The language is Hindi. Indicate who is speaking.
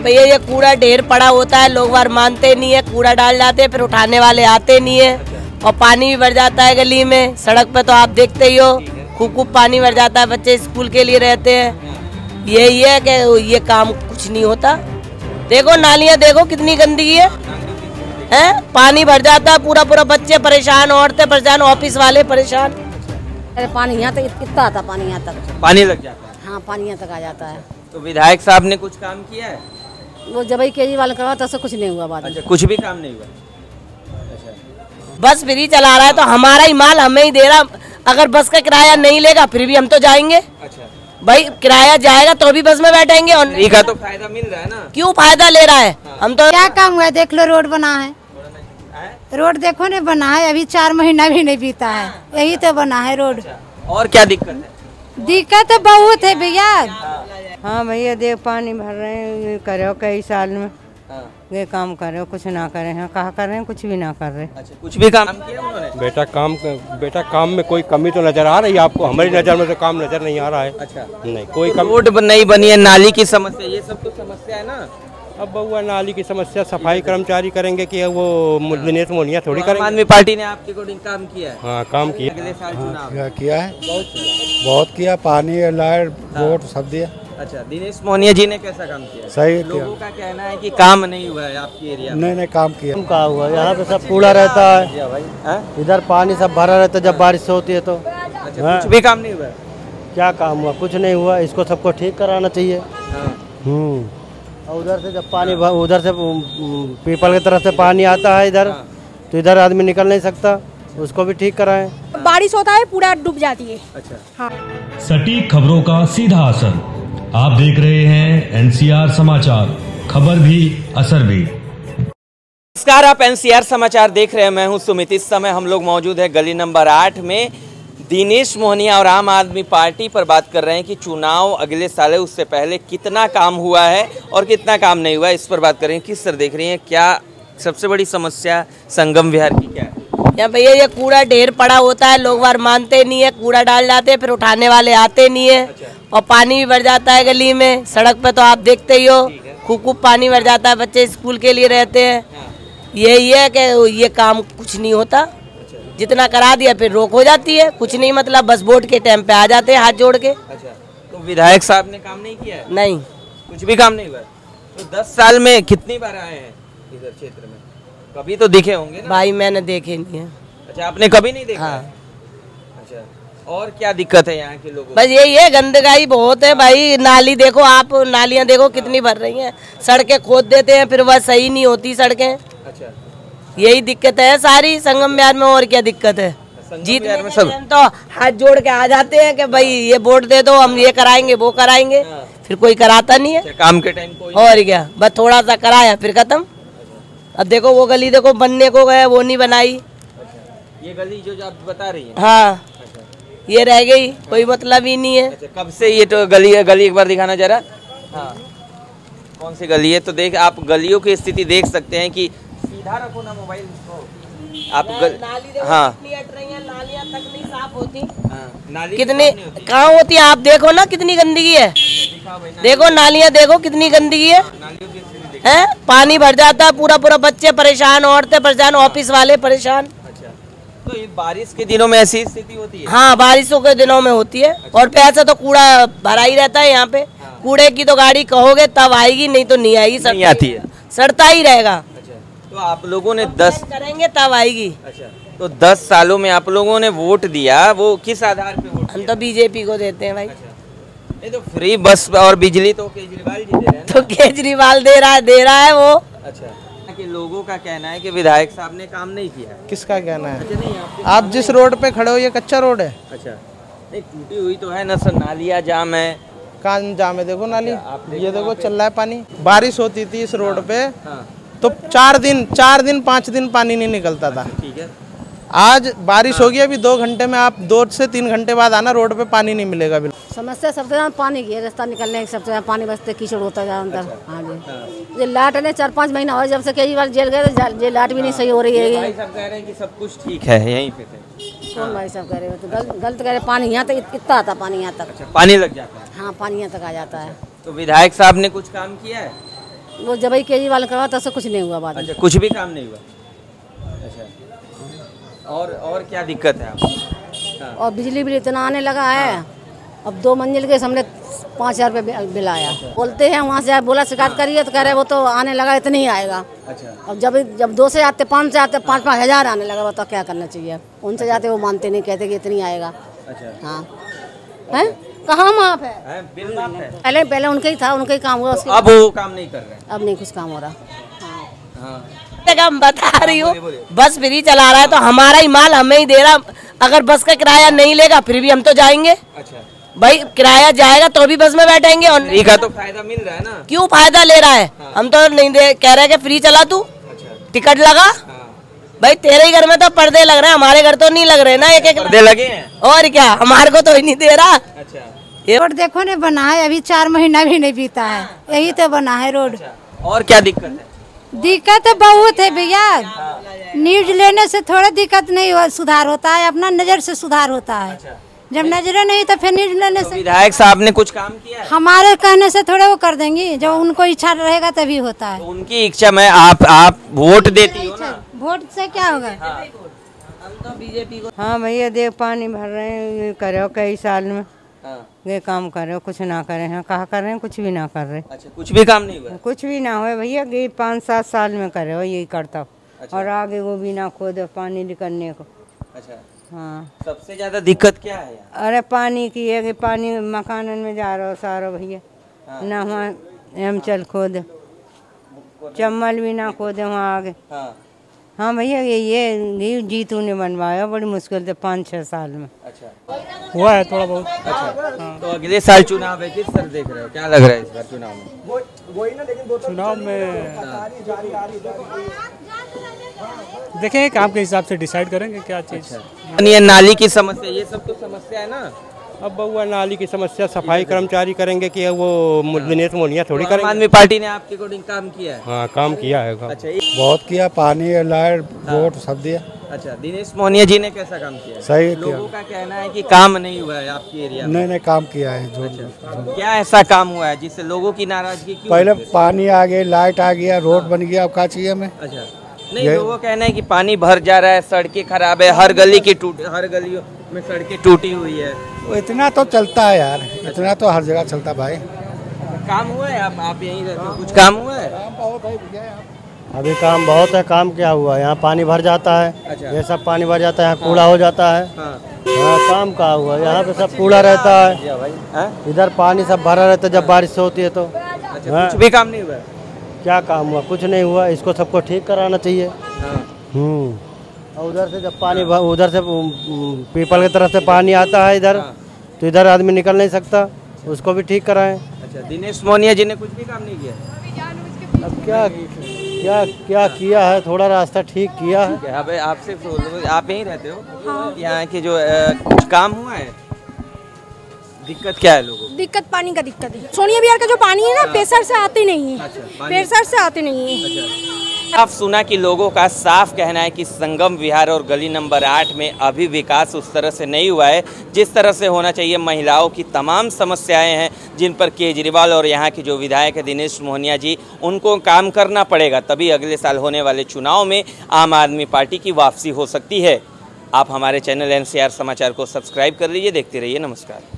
Speaker 1: भैया ये कूड़ा ढेर पड़ा होता है, लोग बार मानते नहीं है, कूड़ा डाल जाते हैं, फिर उठाने वाले आते नहीं है और पानी भी भर जाता है गली में। सड़क पे तो आप देखते ही हो, खूब पानी भर जाता है, बच्चे स्कूल के लिए रहते हैं। यही है कि ये काम कुछ नहीं होता। देखो नालियाँ देखो कितनी गंदगी है, पानी भर जाता है पूरा, बच्चे परेशान, औरतें परेशान, ऑफिस वाले परेशान।
Speaker 2: अरे पानी यहाँ तक कितना आता, पानी यहाँ तक
Speaker 3: पानी लग जाता है।
Speaker 2: हाँ पानी यहाँ तक आ जाता है।
Speaker 3: तो विधायक साहब ने कुछ काम किया है?
Speaker 2: वो जब ही केजरीवाल करवा तब से कुछ नहीं हुआ बात।
Speaker 3: अच्छा, कुछ भी काम नहीं हुआ। अच्छा,
Speaker 1: बस फ्री चला रहा है तो हमारा ही माल हमें ही दे रहा। अगर बस का किराया नहीं लेगा फिर भी हम तो जाएंगे।
Speaker 3: अच्छा
Speaker 1: भाई किराया जाएगा तो भी बस में बैठेंगे और
Speaker 3: फ्री का तो फायदा मिल रहा है ना।
Speaker 1: क्यों फायदा ले रहा है? हम तो
Speaker 4: क्या काम हुआ है? देख लो रोड बना है, रोड देखो ने बना है, अभी 4 महीना भी नहीं बीता है, यही तो बना है रोड।
Speaker 3: और क्या दिक्कत है?
Speaker 4: दिक्कत तो बहुत है भैया।
Speaker 5: हाँ भैया देख पानी भर रहे हैं, करो कई साल में ये काम कर रहे हो, कुछ ना करे हैं, कहा कर रहे हैं, कुछ भी ना कर रहे।
Speaker 3: अच्छा, कुछ भी काम किया उन्होंने?
Speaker 6: बेटा काम में कोई कमी तो नजर आ रही है आपको? हमारी नजर में तो काम नजर नहीं आ रहा है।
Speaker 3: अच्छा,
Speaker 6: नहीं कोई कमी।
Speaker 3: रोड नहीं बनी है, नाली की समस्या, ये सब तो समस्या है ना।
Speaker 6: अब बहुआ नाली की समस्या सफाई कर्मचारी करेंगे कि वो दिनेश मोहनिया थोड़ी करेंगे।
Speaker 3: आम आदमी पार्टी ने आपके अकॉर्डिंग काम किया है?
Speaker 6: हाँ काम किया।
Speaker 3: अगले साल चुनाव
Speaker 7: किया है, बहुत किया, पानी लाइट रोड सब दिया।
Speaker 3: अच्छा, दिनेश मोहनिया जी ने कैसा काम किया?
Speaker 7: सही
Speaker 3: लोगों का कहना है कि काम नहीं हुआ है आपके एरिया में।
Speaker 7: नहीं काम किया।
Speaker 8: क्या हुआ, यहाँ पे सब कूड़ा रहता है, इधर पानी सब भरा रहता है जब बारिश होती है तो।
Speaker 3: अच्छा, कुछ भी काम नहीं हुआ?
Speaker 8: क्या काम हुआ? कुछ नहीं हुआ, इसको सबको ठीक कराना चाहिए। और उधर से जब पानी उधर से पीपल की तरफ से पानी आता है इधर, तो इधर आदमी निकल नहीं सकता, उसको भी ठीक कराएं।
Speaker 9: बारिश होता है पूरा डूब जाती है।
Speaker 3: अच्छा,
Speaker 9: हाँ।
Speaker 10: सटीक खबरों का सीधा असर, आप देख रहे हैं एनसीआर समाचार, खबर भी असर भी।
Speaker 3: नमस्कार, आप एनसीआर समाचार देख रहे हैं, मैं हूं सुमित। इस समय हम लोग मौजूद है गली नंबर 8 में। दिनेश मोहनिया और आम आदमी पार्टी पर बात कर रहे हैं कि चुनाव अगले साल है, उससे पहले कितना काम हुआ है और कितना काम नहीं हुआ, इस पर बात कर रहे हैं। किस तरह देख रही हैं, क्या सबसे बड़ी समस्या संगम विहार की क्या है?
Speaker 1: या भैया ये कूड़ा ढेर पड़ा होता है, लोग बार मानते नहीं है, कूड़ा डाल जाते हैं, फिर उठाने वाले आते नहीं है और पानी भी भर जाता है गली में। सड़क पे तो आप देखते ही हो, खूब पानी भर जाता है, बच्चे स्कूल के लिए रहते हैं। यही है कि ये काम कुछ नहीं होता। जितना करा दिया फिर रोक हो जाती है, कुछ नहीं मतलब बस वोट के टाइम पे आ जाते हैं हाथ जोड़ के।
Speaker 3: अच्छा, तो विधायक साहब ने काम नहीं किया है?
Speaker 1: नहीं,
Speaker 3: कुछ भी काम नहीं हुआ। तो 10 साल में कितनी बार आए हैं इधर क्षेत्र में? कभी तो दिखे होंगे ना?
Speaker 1: भाई मैंने देखे नहीं है।
Speaker 3: अच्छा, आपने कभी नहीं देखा?
Speaker 1: हाँ।
Speaker 3: अच्छा, और क्या दिक्कत है यहाँ के लोगों?
Speaker 1: बस यही है, गंदगाई बहुत है भाई। नाली देखो आप, नालियाँ देखो कितनी भर रही हैं, सड़कें खोद देते हैं, फिर वह सही नहीं होती सड़कें।
Speaker 3: अच्छा,
Speaker 1: यही दिक्कत है सारी संगम विहार में। और क्या दिक्कत है? जीतने में सब तो हाथ जोड़ के आ जाते हैं कि भाई ये वोट दे दो, हम ये कराएंगे वो कराएंगे, फिर कोई कराता नहीं है।
Speaker 3: काम के टाइम कोई
Speaker 1: और क्या, बस थोड़ा सा कराया फिर खत्म। अब देखो वो गली देखो बनने को गया, वो नहीं बनाई।
Speaker 3: ये गली जो आप बता रही है?
Speaker 1: हाँ, ये रह गई, कोई मतलब ही नहीं है।
Speaker 3: अच्छा, कब से ये तो गली है? गली एक बार दिखाना जरा। हाँ, कौन सी गली है? तो देख, आप गलियों की स्थिति देख सकते हैं कि सीधा रखो ना मोबाइल को आप। हाँ,
Speaker 1: नालियाँ तक नहीं साफ होती।
Speaker 3: नाली
Speaker 1: कितनी कहाँ होती है? आप देखो ना कितनी गंदगी है, देखो नालियाँ देखो कितनी गंदगी है। पानी भर जाता है पूरा, बच्चे परेशान, औरतें परेशान, ऑफिस वाले परेशान।
Speaker 3: अच्छा, तो ये बारिश के दिनों में ऐसी स्थिति होती है?
Speaker 1: हाँ, बारिशों के दिनों में होती है। और पैसा तो कूड़ा भरा ही रहता है यहाँ पे। कूड़े की तो गाड़ी कहोगे तब आएगी, नहीं तो नहीं आएगी,
Speaker 3: नहीं आती है,
Speaker 1: सड़ता ही रहेगा।
Speaker 3: तो आप लोगों ने 10
Speaker 1: करेंगे तब आएगी।
Speaker 3: अच्छा, तो 10 सालों में आप लोगों ने वोट दिया, वो किस आधार पे वोट?
Speaker 1: हम तो बीजेपी को देते हैं भाई।
Speaker 3: नहीं तो फ्री बस और बिजली तो केजरीवाल जी दे रहे हैं ना?
Speaker 1: तो केजरीवाल दे रहा है वो।
Speaker 3: अच्छा, कि लोगों का कहना है कि विधायक साहब ने काम नहीं किया है।
Speaker 11: किसका कहना है?
Speaker 3: अच्छा, नहीं,
Speaker 11: आप जिस रोड पे खड़े हो ये कच्चा रोड है।
Speaker 3: अच्छा, नहीं टूटी हुई तो है ना सर, नालियाँ जाम है।
Speaker 11: कहाँ जाम है? देखो नाली, ये देखो चल रहा है पानी। बारिश होती थी इस रोड पे तो 4 दिन 5 दिन पानी नहीं निकलता था।
Speaker 3: ठीक है,
Speaker 11: आज बारिश होगी, अभी 2 घंटे में आप 2 से 3 घंटे बाद आना, रोड पे पानी नहीं मिलेगा। बिल्कुल
Speaker 2: समस्या सबसे ज्यादा पानी की है, रास्ता निकलने की सबसे ज्यादा पानी बसते कीचड़ होता है अंदर। हाँ जी, ये लाट ने 4-5 महीना हुआ जब से केजरीवाल जेल गए, ये लाट भी नहीं सही हो रही है।
Speaker 3: भाई साहब कह रहे हैं कि सब कुछ ठीक है यहीं पे थे।
Speaker 2: कौन भाई साहब कह रहे हो? तो गलत कह रहे, पानी यहाँ तक कितना आता, पानी यहाँ तक।
Speaker 3: अच्छा, पानी लग जाता है?
Speaker 2: हाँ, पानी यहाँ तक आ जाता है।
Speaker 3: तो विधायक साहब ने कुछ काम किया है?
Speaker 2: वो जब ही केजरीवाल करवा तब से कुछ नहीं हुआ बाद में।
Speaker 3: अच्छा, कुछ भी काम नहीं हुआ। अच्छा, और क्या दिक्कत है आपको? हाँ।
Speaker 2: और बिजली बिल इतना आने लगा है। अब 2 मंजिल के हमने 5,000 रुपये बिल आया। बोलते हैं वहाँ से बोला शिकायत करिए तो कह रहे वो तो आने लगा इतना ही आएगा। अच्छा। अब जब 2 से आते 5 से आते 5-5 हज़ार आने लगा, बताओ क्या करना चाहिए। उनसे जाते वो मानते नहीं, कहते कि इतनी आएगा। अच्छा। हाँ है कहाँ माफ है? बिल माफ है। पहले उनका ही था, उनका ही काम हुआ।
Speaker 3: अब वो काम नहीं कर रहे,
Speaker 2: अब नहीं कुछ काम हो रहा।
Speaker 1: हम बता रही हूँ, बस फ्री चला रहा है तो हमारा ही माल हमें ही दे रहा। अगर बस का किराया नहीं लेगा फिर भी हम तो जाएंगे। अच्छा भाई, किराया जाएगा तो भी बस में बैठेंगे। और
Speaker 3: फ्री का तो फायदा मिल रहा है ना।
Speaker 1: क्यों फायदा ले रहा है? हाँ। हम तो नहीं दे, कह रहे हैं कि फ्री चला तू। अच्छा। टिकट लगा। हाँ। भाई तेरे ही घर में तो पर्दे लग रहे हैं, हमारे घर तो नहीं लग रहे ना। एक
Speaker 3: पर्दे लगे हैं
Speaker 1: और क्या, हमारे को तो ही नहीं दे रहा।
Speaker 4: अच्छा। रोड देखो ने बना है, अभी 4 महीना भी नहीं बीता है, यही तो बना है रोड।
Speaker 3: अच्छा। और क्या दिक्कत है?
Speaker 4: दिक्कत तो बहुत है भैया। न्यूज लेने से थोड़ा दिक्कत नहीं सुधार होता है, अपना नजर से सुधार होता है। अच्छा। जब नजरें नहीं तो फिर न्यूज लेने से।
Speaker 3: विधायक साहब ने कुछ काम किया है?
Speaker 4: हमारे कहने से थोड़े वो कर देंगी, जब उनको इच्छा रहेगा तभी होता है।
Speaker 3: तो उनकी इच्छा में आप वोट देती हो ना?
Speaker 4: वोट से क्या होगा?
Speaker 1: हम तो बीजेपी को।
Speaker 5: हाँ भैया, देख पानी भर रहे हैं, करो कई साल में। ये काम कर रहे हो, कुछ ना करे हैं, कहा कर रहे हैं, कुछ भी ना कर रहे।
Speaker 3: अच्छा, कुछ भी काम नहीं हुआ?
Speaker 5: कुछ भी ना हुआ भैया, ये 5-7 साल में करे हो यही करता हूँ। अच्छा। और आगे वो भी ना खोदे पानी निकलने को। अच्छा। हाँ, सबसे ज्यादा दिक्कत क्या है? अरे पानी की है कि पानी मकानन में जा रहा हो सारा भैया। हाँ। ना वहाँ एम चल खोदे, चम्मल भी ना खोदे वहाँ आगे। हाँ भैया, ये जीतू ने बनवाया बड़ी मुश्किल से 5-6 साल में। अच्छा,
Speaker 6: हुआ है थोड़ा बहुत।
Speaker 3: अच्छा। हाँ। तो अगले साल चुनाव है, किस तरह देख रहे हो, क्या लग रहा है इस बार चुनाव में?
Speaker 6: चुनाव में देखें, काम के हिसाब से डिसाइड करेंगे क्या चीज़।
Speaker 3: अच्छा। नाली की समस्या, ये सब तो समस्या है ना।
Speaker 6: अब बहुआ नाली की समस्या सफाई कर्मचारी करेंगे कि वो दिनेश मोहनिया थोड़ी करेंगे।
Speaker 3: आम आदमी पार्टी ने आपके अकॉर्डिंग काम किया है?
Speaker 7: हाँ, काम किया है।
Speaker 3: अच्छा,
Speaker 7: बहुत किया, पानी लाइट रोड सब दिया।
Speaker 3: अच्छा, दिनेश मोहनिया जी ने कैसा काम किया?
Speaker 7: सही।
Speaker 3: लोगों का कहना है कि काम नहीं हुआ है आपके एरिया में।
Speaker 7: नहीं, काम किया है।
Speaker 3: जो क्या ऐसा काम हुआ है जिससे लोगों की नाराजगी क्यों?
Speaker 7: पहले पानी आ गया, लाइट आ गया, रोड बन गया, अब क्या चाहिए हमें?
Speaker 3: अच्छा, नहीं, लोगों का कहना है कि पानी भर जा रहा है, सड़कें खराब है, हर गलियों में सड़कें टूटी हुई है।
Speaker 7: वो इतना तो चलता है यार। अच्छा। इतना तो हर जगह चलता भाई।
Speaker 3: काम हुआ है? आप यहीं रहते हो, कुछ काम हुआ है?
Speaker 8: अभी काम बहुत है। काम क्या हुआ, यहाँ पानी भर जाता है। अच्छा। ये सब पानी भर जाता है, यहाँ कूड़ा हो जाता है। हाँ, काम क्या हुआ, यहाँ पे सब कूड़ा रहता है, इधर पानी सब भरा रहता है जब बारिश होती है तो।
Speaker 3: कुछ भी काम नहीं हुआ?
Speaker 8: क्या काम हुआ, कुछ नहीं हुआ। इसको सबको ठीक कराना चाहिए। और उधर से जब पानी उधर से पीपल की तरफ से पानी आता है इधर, तो इधर आदमी निकल नहीं सकता, उसको भी ठीक कराएं।
Speaker 3: अच्छा, दिनेश मोहनिया जी ने कुछ भी काम नहीं किया?
Speaker 8: अब क्या किया है, थोड़ा रास्ता ठीक किया है।
Speaker 3: अब आपसे आप यहीं रहते हो? हाँ। यहाँ के जो कुछ काम हुआ है? दिक्कत क्या है लोगों को?
Speaker 9: दिक्कत पानी का दिक्कत है। सोनिया बिहार का जो पानी है ना, प्रेशर से आते नहीं है। अच्छा, प्रेशर से आते नहीं है।
Speaker 3: अच्छा। आप सुना कि लोगों का साफ कहना है कि संगम विहार और गली नंबर 8 में अभी विकास उस तरह से नहीं हुआ है जिस तरह से होना चाहिए। महिलाओं की तमाम समस्याएं हैं जिन पर केजरीवाल और यहाँ के जो विधायक है दिनेश मोहनिया जी, उनको काम करना पड़ेगा, तभी अगले साल होने वाले चुनाव में आम आदमी पार्टी की वापसी हो सकती है। आप हमारे चैनल NCR समाचार को सब्सक्राइब कर लीजिए, देखते रहिए। नमस्कार।